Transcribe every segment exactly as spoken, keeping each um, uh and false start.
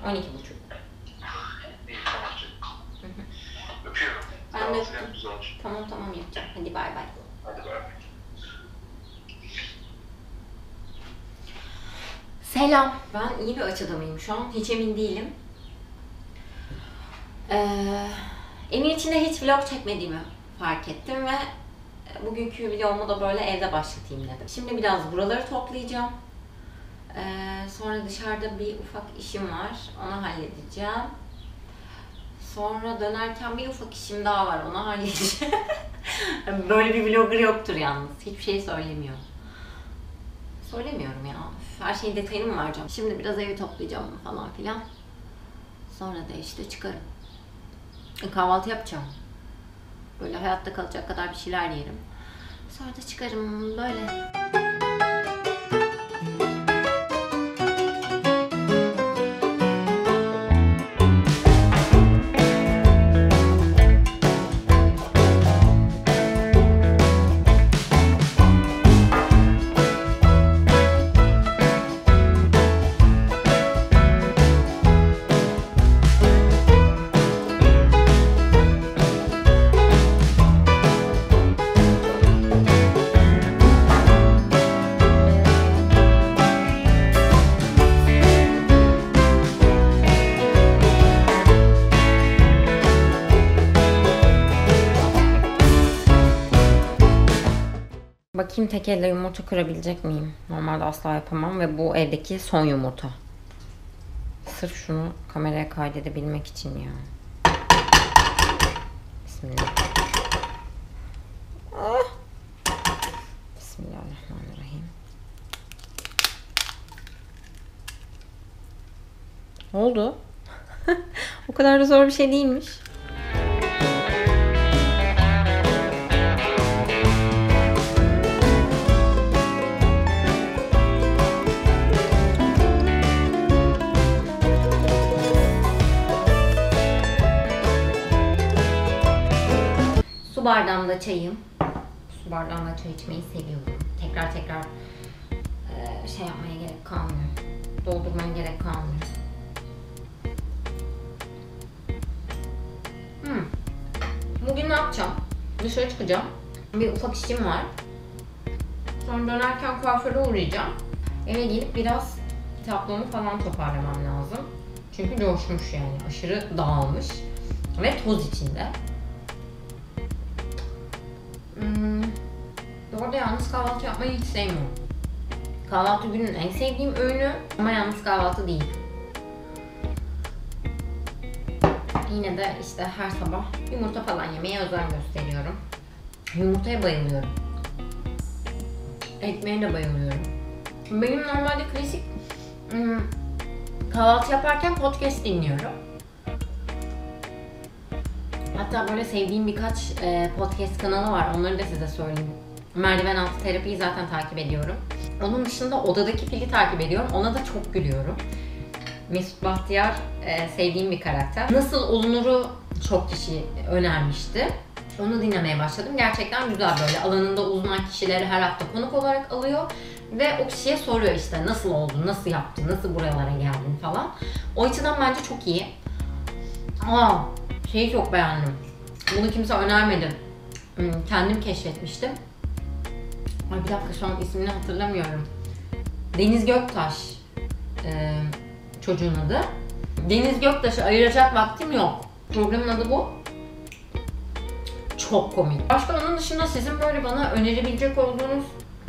on iki buçuk. İyi, tamam canım. Öpüyorum. Ben de öptüm. Tamam tamam yapacağım. Hadi bay bay. Hadi bay bay. Selam. Ben iyi bir açıda mıyım şu an? Hiç emin değilim. Ee, evin içinde hiç vlog çekmediğimi fark ettim ve bugünkü vlogumu da böyle evde başlatayım dedim. Şimdi biraz buraları toplayacağım. Ee, sonra dışarıda bir ufak işim var. Onu halledeceğim. Sonra dönerken bir ufak işim daha var. Onu halledeceğim. Böyle bir vlogger yoktur yalnız. Hiçbir şey söylemiyor. Söylemiyorum ya. Her şeyin detayını mı vereceğim? Şimdi biraz evi toplayacağım falan filan. Sonra da işte çıkarım. Kahvaltı yapacağım. Böyle hayatta kalacak kadar bir şeyler yerim. Sonra da çıkarım böyle. Bakayım tek elle yumurta kırabilecek miyim? Normalde asla yapamam ve bu evdeki son yumurta. Sırf şunu kameraya kaydedebilmek için ya. Bismillah. Ah. Bismillahirrahmanirrahim. Oldu. O kadar da zor bir şey değilmiş. Su bardağımda çayım. Su bardağımda çay içmeyi seviyorum. Tekrar tekrar e, şey yapmaya gerek kalmıyor. Doldurmaya gerek kalmıyor. Hmm. Bugün ne yapacağım? Dışarı çıkacağım. Bir ufak işim var. Sonra dönerken kuaföre uğrayacağım. Eve gelip biraz kitaplığımı falan toparlamam lazım. Çünkü coşmuş yani. Aşırı dağılmış. Ve toz içinde. Hmm. Bu arada yalnız kahvaltı yapmayı hiç sevmiyorum. Kahvaltı günün en sevdiğim öğünü ama yalnız kahvaltı değil. Yine de işte her sabah yumurta falan yemeye özen gösteriyorum. Yumurtaya bayılıyorum. Ekmeğe de bayılıyorum. Benim normalde klasik hmm, kahvaltı yaparken podcast dinliyorum. Hatta böyle sevdiğim birkaç e, podcast kanalı var. Onları da size söyleyeyim. Merdiven Altı Terapi'yi zaten takip ediyorum. Onun dışında Odadaki Fil'i takip ediyorum. Ona da çok gülüyorum. Mesut Bahtiyar e, sevdiğim bir karakter. Nasıl Olunur'u çok kişi önermişti. Onu dinlemeye başladım. Gerçekten güzel, böyle alanında uzman kişileri her hafta konuk olarak alıyor. Ve o kişiye soruyor işte nasıl oldun, nasıl yaptın, nasıl buralara geldin falan. O açıdan bence çok iyi. Aa, şeyi çok beğendim. Bunu kimse önermedi. Kendim keşfetmiştim. Ay bir dakika, şu an ismini hatırlamıyorum. Deniz Göktaş e, çocuğun adı. Deniz Göktaş'ı ayıracak vaktim yok. Programın adı bu. Çok komik. Başka onun dışında sizin böyle bana önerebilecek olduğunuz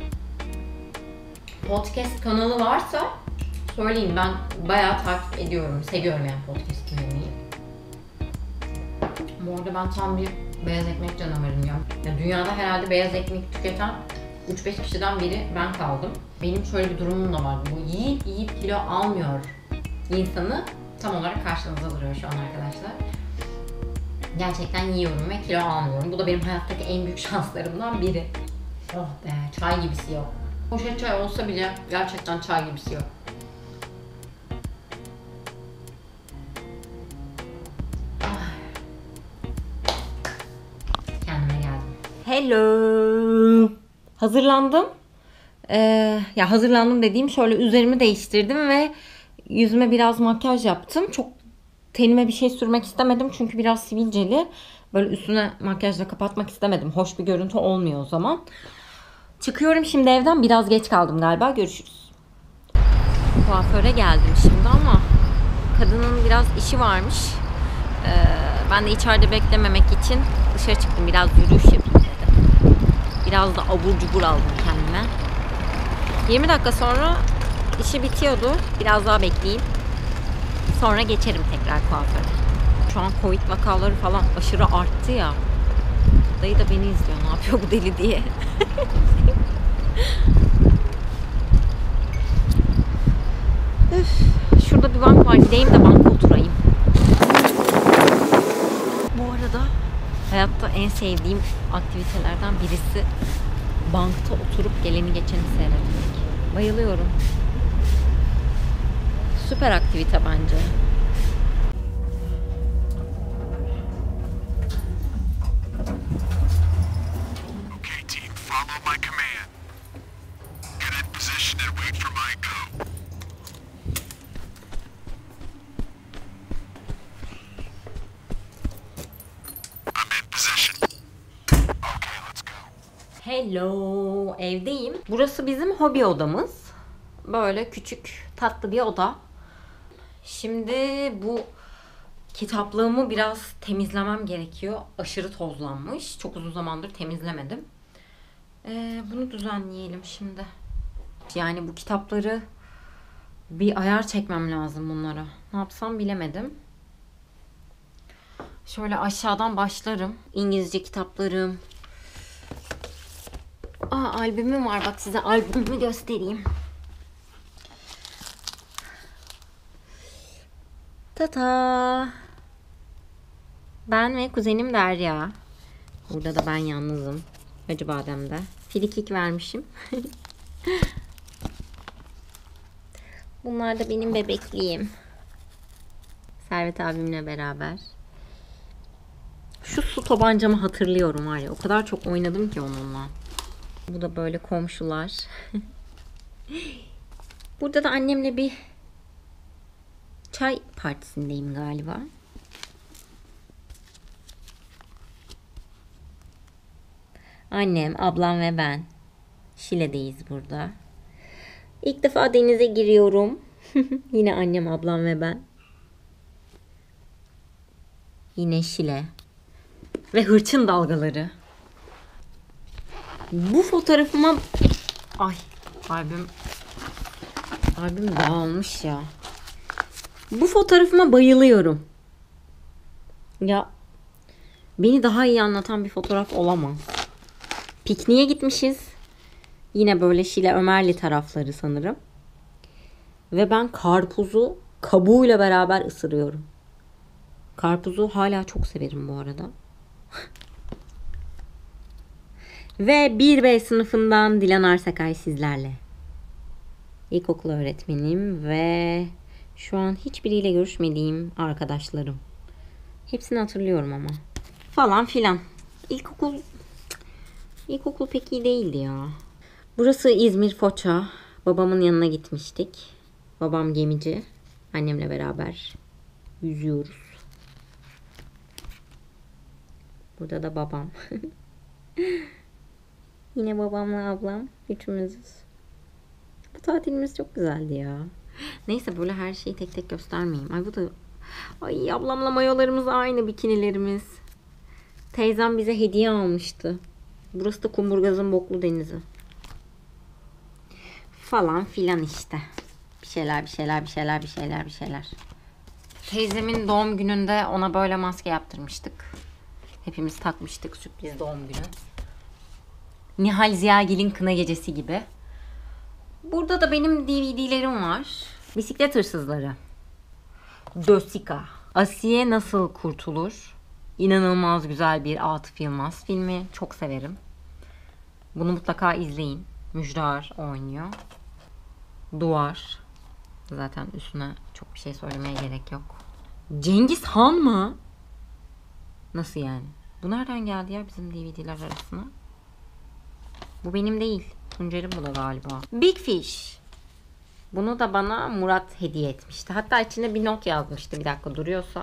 podcast kanalı varsa söyleyin, ben bayağı takip ediyorum. Seviyorum yani podcast dinlemeyi. Bu arada ben tam bir beyaz ekmek canavarıyım ya. Ya dünyada herhalde beyaz ekmek tüketen üç beş kişiden biri ben kaldım. Benim şöyle bir durumum da var. Bu yiyip yiyip kilo almıyor insanı tam olarak karşınıza duruyor şu an arkadaşlar. Gerçekten yiyorum ve kilo almıyorum. Bu da benim hayattaki en büyük şanslarımdan biri. Oh be, çay gibisi yok. Poşet çay olsa bile gerçekten çay gibisi yok. Kendime geldim. Hello. Hazırlandım. Ee, ya hazırlandım dediğim, şöyle üzerimi değiştirdim ve yüzüme biraz makyaj yaptım. Çok tenime bir şey sürmek istemedim çünkü biraz sivilceli. Böyle üstüne makyajla kapatmak istemedim. Hoş bir görüntü olmuyor o zaman. Çıkıyorum şimdi evden. Biraz geç kaldım galiba. Görüşürüz. Kuaföre geldim şimdi ama kadının biraz işi varmış. Ee, ben de içeride beklememek için dışarı çıktım. Biraz yürüyüş yapayım dedim. Biraz da abur cubur aldım kendime. yirmi dakika sonra işi bitiyordu. Biraz daha bekleyeyim. Sonra geçerim tekrar kuaföre. Şu an Covid vakaları falan aşırı arttı ya. Dayı da beni izliyor. Ne yapıyor bu deli diye. Üf, şurada bir bank var. Gideyim de banka oturayım. Bu arada hayatta en sevdiğim aktivitelerden birisi bankta oturup geleni geçeni seyretmek. Bayılıyorum. Süper aktivite bence. Okay, team, follow my command. Get in position and wait for my go. I'm in position. Okay, let's go. Hello, evdeyim. Burası bizim hobi odamız. Böyle küçük, tatlı bir oda. Şimdi bu kitaplığımı biraz temizlemem gerekiyor. Aşırı tozlanmış. Çok uzun zamandır temizlemedim. Ee, bunu düzenleyelim şimdi. Yani bu kitapları bir ayar çekmem lazım bunlara. Ne yapsam bilemedim. Şöyle aşağıdan başlarım. İngilizce kitaplarım. Aa, albümüm var. Bak size albümümü göstereyim. Tata. Ben ve kuzenim Derya. Burada da ben yalnızım. Acıbadem'de. Frikik vermişim. Bunlar da benim bebekliğim. Servet abimle beraber. Şu su tabancamı hatırlıyorum var ya. O kadar çok oynadım ki onunla. Bu da böyle komşular. Burada da annemle bir çay partisindeyim galiba. Annem, ablam ve ben. Şile'deyiz burada. İlk defa denize giriyorum. Yine annem, ablam ve ben. Yine Şile. Ve hırçın dalgaları. Bu fotoğrafıma... Ay, albüm... Albüm dağılmış ya. Bu fotoğrafıma bayılıyorum. Ya, beni daha iyi anlatan bir fotoğraf olamaz. Pikniğe gitmişiz. Yine böyle Şile Ömerli tarafları sanırım. Ve ben karpuzu kabuğuyla beraber ısırıyorum. Karpuzu hala çok severim bu arada. Ve bir B sınıfından Dilan Arsakay sizlerle. İlkokul öğretmenim ve şu an hiçbiriyle görüşmediğim arkadaşlarım. Hepsini hatırlıyorum ama. Falan filan. İlkokul İlkokul pek iyi değildi ya. Burası İzmir Foça. Babamın yanına gitmiştik. Babam gemici. Annemle beraber yüzüyoruz. Burada da babam. Yine babamla ablam. Üçümüzüz. Bu tatilimiz çok güzeldi ya. Neyse böyle her şeyi tek tek göstermeyeyim. Ay bu da... Ay ablamla mayolarımız aynı, bikinilerimiz. Teyzem bize hediye almıştı. Burası da Kumburgaz'ın Boklu Denizi. Falan filan işte. Bir şeyler, bir şeyler, bir şeyler, bir şeyler, bir şeyler. Teyzemin doğum gününde ona böyle maske yaptırmıştık. Hepimiz takmıştık, sürpriz doğum günü. Nihal Ziyagil'in Kına Gecesi gibi. Burada da benim D V D'lerim var. Bisiklet Hırsızları. Dösika. Asiye Nasıl Kurtulur? İnanılmaz güzel bir Atıf Yılmaz filmi. Çok severim. Bunu mutlaka izleyin. Müjdar oynuyor. Duvar. Zaten üstüne çok bir şey söylemeye gerek yok. Cengiz Han mı? Nasıl yani? Bu nereden geldi ya bizim D V D'ler arasına? Bu benim değil. Tuncer'in bu da galiba. Big Fish. Bunu da bana Murat hediye etmişti. Hatta içinde bir not yazmıştı. Bir dakika duruyorsa.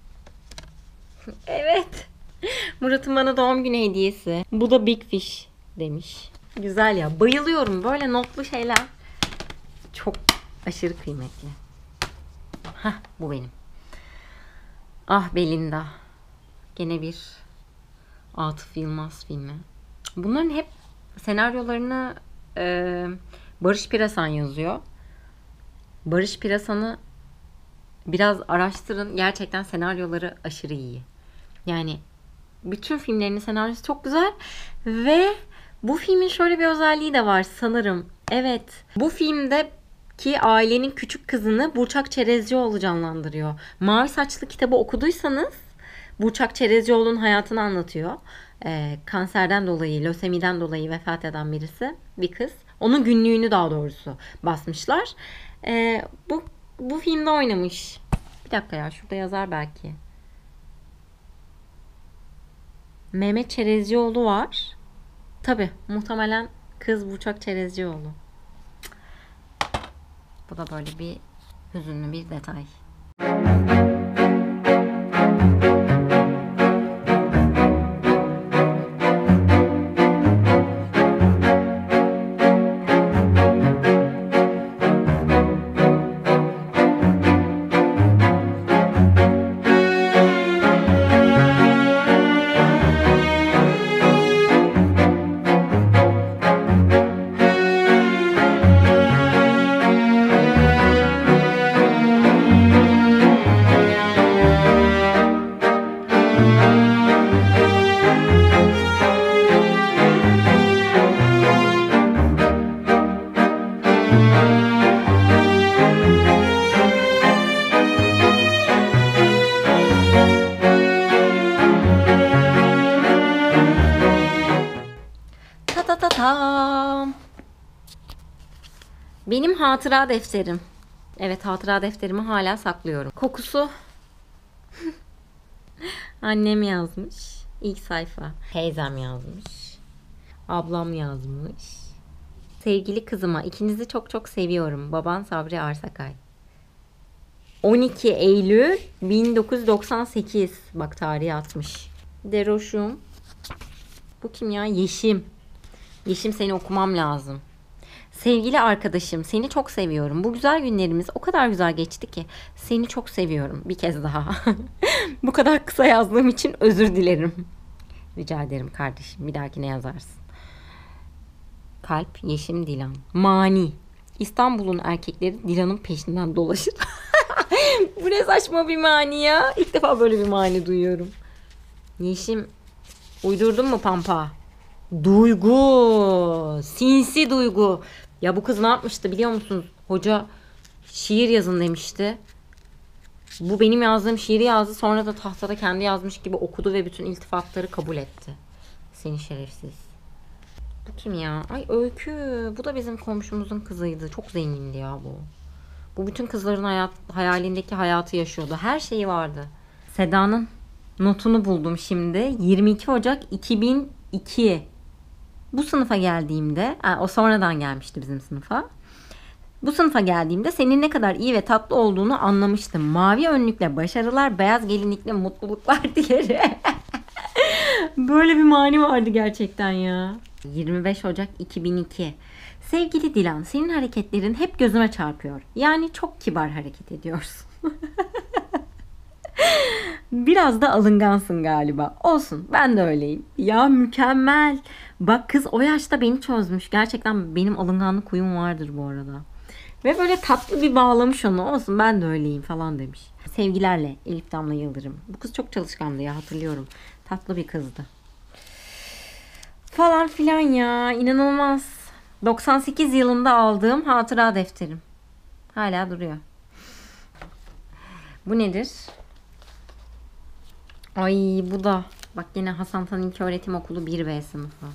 Evet. Murat'ın bana doğum günü hediyesi. Bu da Big Fish demiş. Güzel ya. Bayılıyorum. Böyle notlu şeyler çok aşırı kıymetli. Hah, bu benim. Ah Belinda. Gene bir Atıf Yılmaz filmi. Bunların hep senaryolarını e, Barış Pirasan yazıyor. Barış Pirasan'ı biraz araştırın. Gerçekten senaryoları aşırı iyi. Yani bütün filmlerinin senaryosu çok güzel. Ve bu filmin şöyle bir özelliği de var sanırım. Evet. Bu filmde ki ailenin küçük kızını Burçak Çerezcioğlu canlandırıyor. Mavi Saçlı kitabı okuduysanız Burçak Çerezcioğlu'nun hayatını anlatıyor. Ee, kanserden dolayı, lösemiden dolayı vefat eden birisi. Bir kız. Onun günlüğünü daha doğrusu basmışlar. Ee, bu, bu filmde oynamış. Bir dakika ya, şurada yazar belki. Mehmet Çerezcioğlu var. Tabii muhtemelen kız Burçak Çerezcioğlu. Bu da böyle bir hüzünlü bir detay. Benim hatıra defterim. Evet, hatıra defterimi hala saklıyorum. Kokusu annem yazmış. İlk sayfa. Teyzem yazmış. Ablam yazmış. Sevgili kızıma, ikinizi çok çok seviyorum. Baban Sabri Arsakay. on iki Eylül bin dokuz yüz doksan sekiz. Bak tarihi atmış. Deroşum. Bu kim ya? Yeşim. Yeşim, seni okumam lazım. Sevgili arkadaşım, seni çok seviyorum. Bu güzel günlerimiz o kadar güzel geçti ki seni çok seviyorum. Bir kez daha. Bu kadar kısa yazdığım için özür dilerim. Rica ederim kardeşim. Bir dahakine yazarsın. Kalp, Yeşim, Dilan. Mani. İstanbul'un erkekleri Dilan'ın peşinden dolaşır. Bu ne saçma bir mani ya. İlk defa böyle bir mani duyuyorum. Yeşim, uydurdun mu Pampa? Duygu. Sinsi Duygu. Ya bu kız ne yapmıştı biliyor musunuz? Hoca şiir yazın demişti. Bu benim yazdığım şiiri yazdı. Sonra da tahtada kendi yazmış gibi okudu ve bütün iltifatları kabul etti. Seni şerefsiz. Bu kim ya? Ay Öykü. Bu da bizim komşumuzun kızıydı. Çok zengindi ya bu. Bu bütün kızların hayat, hayalindeki hayatı yaşıyordu. Her şeyi vardı. Seda'nın notunu buldum şimdi. yirmi iki Ocak iki bin iki. Bu sınıfa geldiğimde, o sonradan gelmişti bizim sınıfa. Bu sınıfa geldiğimde senin ne kadar iyi ve tatlı olduğunu anlamıştım. Mavi önlükle başarılar, beyaz gelinlikle mutluluklar dilerim. Böyle bir mani vardı gerçekten ya. yirmi beş Ocak iki bin iki. Sevgili Dilan, senin hareketlerin hep gözüme çarpıyor. Yani çok kibar hareket ediyorsun. Biraz da alıngansın galiba. Olsun, ben de öyleyim. Ya mükemmel. Bak kız o yaşta beni çözmüş. Gerçekten benim alınganlık huyum vardır bu arada. Ve böyle tatlı bir bağlamış onu. Olsun, ben de öyleyim falan demiş. Sevgilerle Elif Damla Yıldırım. Bu kız çok çalışkandı ya, hatırlıyorum. Tatlı bir kızdı. Falan filan ya. İnanılmaz. doksan sekiz yılında aldığım hatıra defterim. Hala duruyor. Bu nedir? Ay bu da. Bak yine Hasan Tan İlköğretim Okulu bir B sınıfı.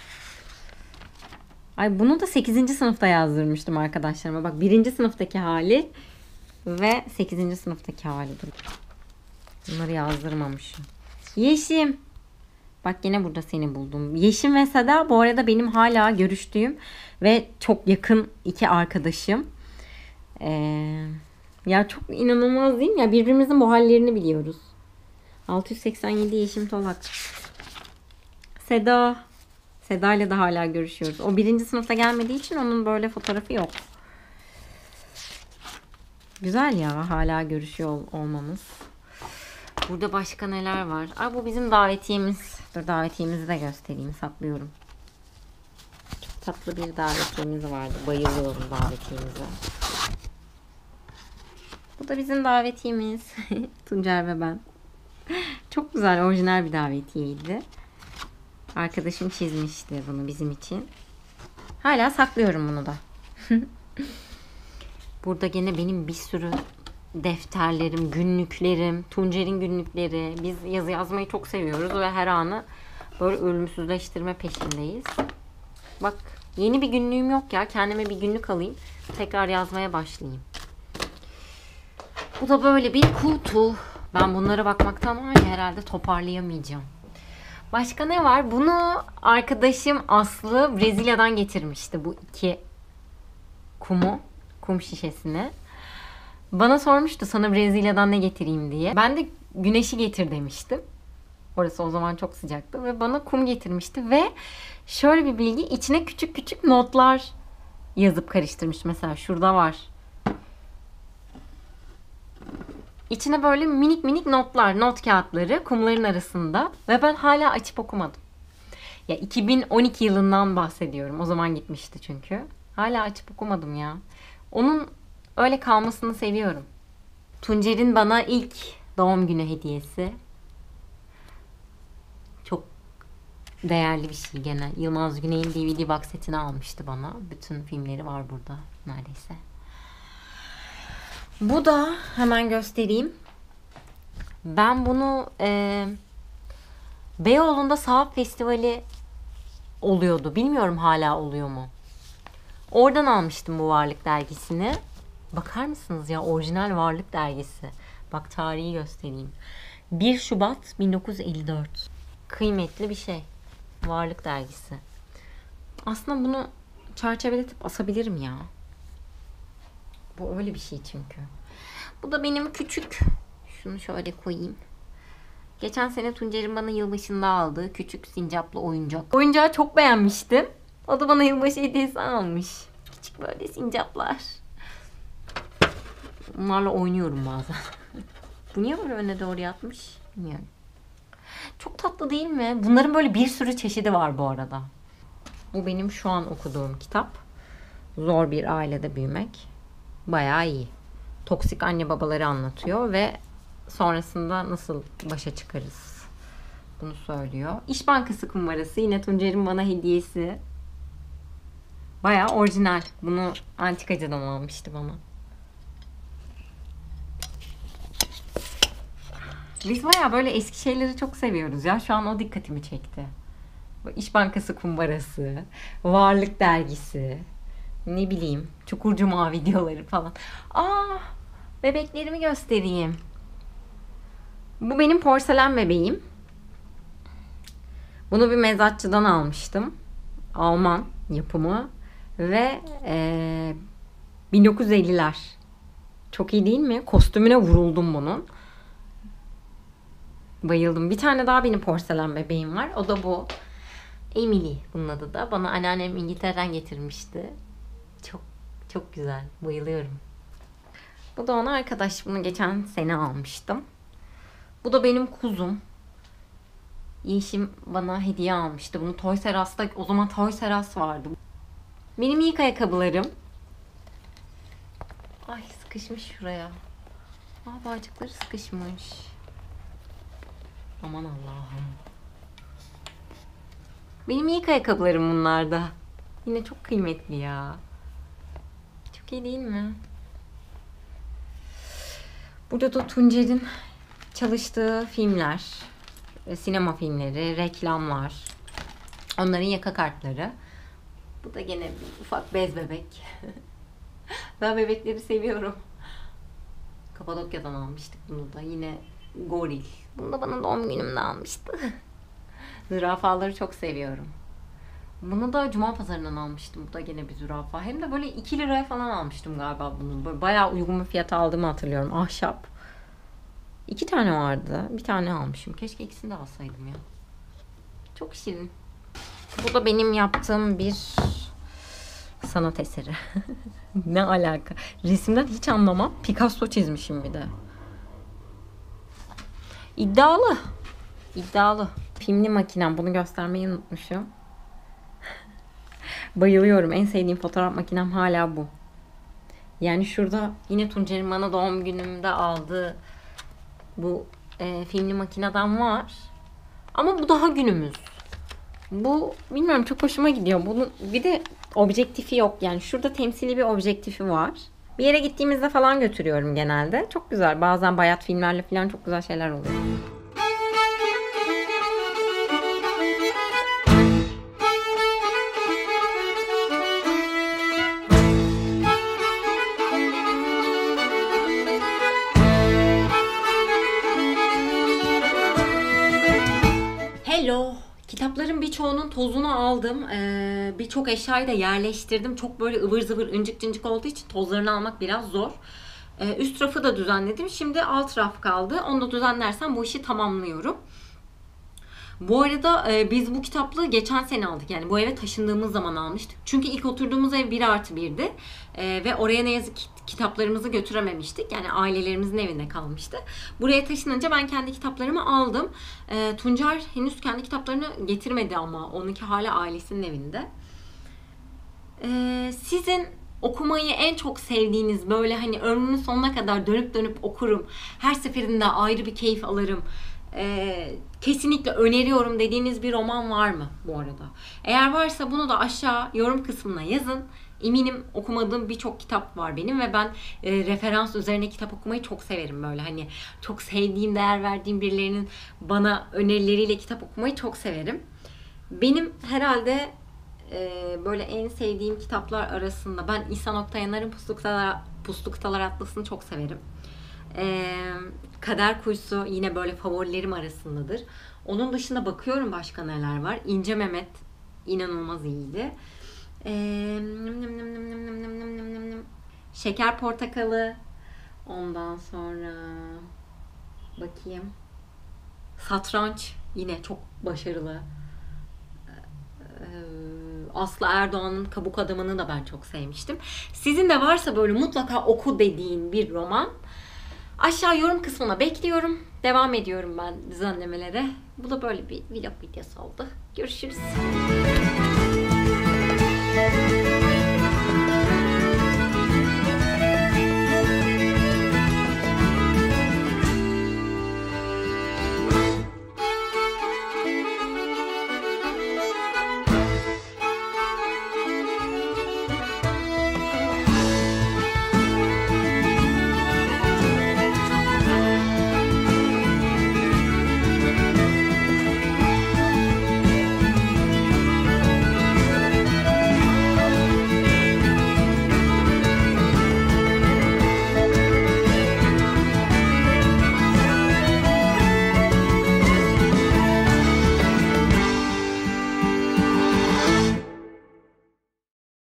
Ay bunu da sekizinci sınıfta yazdırmıştım arkadaşlarıma. Bak birinci sınıftaki hali ve sekizinci sınıftaki hali. Bunları yazdırmamışım. Yeşim. Bak yine burada seni buldum. Yeşim ve Seda bu arada benim hala görüştüğüm ve çok yakın iki arkadaşım. Ee, ya çok inanılmaz değil mi? Ya birbirimizin bu hallerini biliyoruz. altı yüz seksen yedi Yeşim Tolak. Seda. Seda ile de hala görüşüyoruz. O birinci sınıfta gelmediği için onun böyle fotoğrafı yok. Güzel ya hala görüşüyor ol- olmamız. Burada başka neler var? Aa, bu bizim davetiyemiz. Dur davetiyemizi de göstereyim. Saklıyorum. Çok tatlı bir davetiyemiz vardı. Bayılıyorum davetiyemize. Bu da bizim davetiyemiz. Tuncer ve ben. Çok güzel, orijinal bir davetiyeydi. Arkadaşım çizmişti bunu bizim için. Hala saklıyorum bunu da. Burada gene benim bir sürü defterlerim, günlüklerim, Tuncer'in günlükleri. Biz yazı yazmayı çok seviyoruz ve her anı böyle ölümsüzleştirme peşindeyiz. Bak yeni bir günlüğüm yok ya. Kendime bir günlük alayım. Tekrar yazmaya başlayayım. Bu da böyle bir kutu. Ben bunlara bakmaktan var ya herhalde toparlayamayacağım. Başka ne var? Bunu arkadaşım Aslı Brezilya'dan getirmişti. Bu iki kumu, kum şişesini. Bana sormuştu sana Brezilya'dan ne getireyim diye. Ben de güneşi getir demiştim. Orası o zaman çok sıcaktı ve bana kum getirmişti ve şöyle bir bilgi, içine küçük küçük notlar yazıp karıştırmış. Mesela şurada var. İçine böyle minik minik notlar, not kağıtları kumların arasında ve ben hala açıp okumadım. Ya iki bin on iki yılından bahsediyorum. O zaman gitmişti çünkü. Hala açıp okumadım ya. Onun öyle kalmasını seviyorum. Tuncer'in bana ilk doğum günü hediyesi. Çok değerli bir şey gene. Yılmaz Güney'in D V D box setini almıştı bana. Bütün filmleri var burada neredeyse. Bu da hemen göstereyim. Ben bunu e, Beyoğlu'nda Sahaf Festivali oluyordu. Bilmiyorum hala oluyor mu. Oradan almıştım bu Varlık dergisini. Bakar mısınız ya, orijinal Varlık dergisi. Bak tarihi göstereyim. bir Şubat bin dokuz yüz elli dört. Kıymetli bir şey. Varlık dergisi. Aslında bunu çerçeveletip asabilirim ya. Bu öyle bir şey çünkü. Bu da benim küçük. Şunu şöyle koyayım. Geçen sene Tuncer'in bana yılbaşında aldığı küçük sincaplı oyuncak. Oyuncağı çok beğenmiştim. O da bana yılbaşı hediyesi almış. Küçük böyle sincaplar. Bunlarla oynuyorum bazen. Bu niye böyle öne doğru yatmış? Bilmiyorum. Çok tatlı değil mi? Bunların böyle bir sürü çeşidi var bu arada. Bu benim şu an okuduğum kitap. Zor bir ailede büyümek. Bayağı iyi. Toksik anne babaları anlatıyor ve sonrasında nasıl başa çıkarız bunu söylüyor. İş Bankası kumbarası yine Tuncer'in bana hediyesi. Bayağı orijinal. Bunu antikacıdan almıştı bana. Biz bayağı böyle eski şeyleri çok seviyoruz ya. Şu an o dikkatimi çekti. İş Bankası kumbarası, Varlık dergisi, ne bileyim, Çukurcu Mavi videoları falan. Aa, bebeklerimi göstereyim. Bu benim porselen bebeğim. Bunu bir mezatçıdan almıştım. Alman yapımı ve ee, bin dokuz yüz elliler. Çok iyi değil mi? Kostümüne vuruldum bunun. Bayıldım. Bir tane daha benim porselen bebeğim var. O da bu. Emily bunun adı da. Bana anneannem İngiltere'den getirmişti. Çok çok güzel. Bayılıyorum. Bu da ona arkadaş. Bunu geçen sene almıştım. Bu da benim kuzum. Yeşim bana hediye almıştı. Bunu Toys R Us'ta, o zaman Toys R Us vardı. Benim ilk ayakkabılarım. Ay sıkışmış şuraya. Aa, bağcıkları sıkışmış. Aman Allah'ım. Benim ilk ayakkabılarım bunlarda. Yine çok kıymetli ya. Çok iyi değil mi? Burada da Tuncer'in çalıştığı filmler, sinema filmleri, reklamlar, onların yaka kartları. Bu da gene bir ufak bez bebek. Ben bebekleri seviyorum. Kapadokya'dan almıştık bunu da. Yine goril. Bunu da bana doğum günümde almıştı. Zürafaları çok seviyorum. Bunu da Cuma Pazarı'ndan almıştım. Bu da gene bir zürafa. Hem de böyle iki liraya falan almıştım galiba bunu. Böyle bayağı uygun bir fiyata aldığımı hatırlıyorum. Ahşap. İki tane vardı. Bir tane almışım. Keşke ikisini de alsaydım ya. Çok şirin. Bu da benim yaptığım bir sanat eseri. Ne alaka? Resimden hiç anlamam. Picasso çizmişim bir de. İddialı. İddialı. Filmli makinem. Bunu göstermeyi unutmuşum. Bayılıyorum. En sevdiğim fotoğraf makinem hala bu. Yani şurada yine Tuncer'in bana doğum günümde aldığı bu e, filmli makineden var. Ama bu daha günümüz. Bu bilmiyorum çok hoşuma gidiyor. Bunun bir de objektifi yok. Yani şurada temsili bir objektifi var. Bir yere gittiğimizde falan götürüyorum genelde. Çok güzel. Bazen bayat filmlerle falan çok güzel şeyler oluyor. Hello. Kitapların birçoğunun tozunu aldım. Ee, Birçok eşyayı da yerleştirdim. Çok böyle ıvır zıvır ıncık cıncık olduğu için tozlarını almak biraz zor. Ee, üst rafı da düzenledim. Şimdi alt raf kaldı. Onu da düzenlersem bu işi tamamlıyorum. Bu arada e, biz bu kitaplığı geçen sene aldık. Yani bu eve taşındığımız zaman almıştık. Çünkü ilk oturduğumuz ev bir artı birdi. E, ve oraya ne yazık ki kitaplarımızı götürememiştik. Yani ailelerimizin evinde kalmıştı. Buraya taşınınca ben kendi kitaplarımı aldım. E, Tuncer henüz kendi kitaplarını getirmedi ama. Onunki hala ailesinin evinde. E, sizin okumayı en çok sevdiğiniz, böyle hani ömrümün sonuna kadar dönüp dönüp okurum. Her seferinde ayrı bir keyif alırım. Ee, kesinlikle öneriyorum dediğiniz bir roman var mı bu arada? Eğer varsa bunu da aşağı yorum kısmına yazın. Eminim okumadığım birçok kitap var benim ve ben e, referans üzerine kitap okumayı çok severim böyle. Hani çok sevdiğim, değer verdiğim birilerinin bana önerileriyle kitap okumayı çok severim. Benim herhalde e, böyle en sevdiğim kitaplar arasında ben İhsan Oktayanar'ın Pusluktalar, Pusluktalar Atlası'nı çok severim. Ee, Kader Kuyusu yine böyle favorilerim arasındadır. Onun dışında bakıyorum başka neler var. İnce Mehmet inanılmaz iyiydi. Ee, Şeker Portakalı. Ondan sonra bakayım. Satranç yine çok başarılı. Ee, Aslı Erdoğan'ın Kabuk Adamı'nı da ben çok sevmiştim. Sizin de varsa böyle mutlaka oku dediğin bir roman, aşağı yorum kısmına bekliyorum. Devam ediyorum ben düzenlemelere. Bu da böyle bir vlog videosu oldu. Görüşürüz.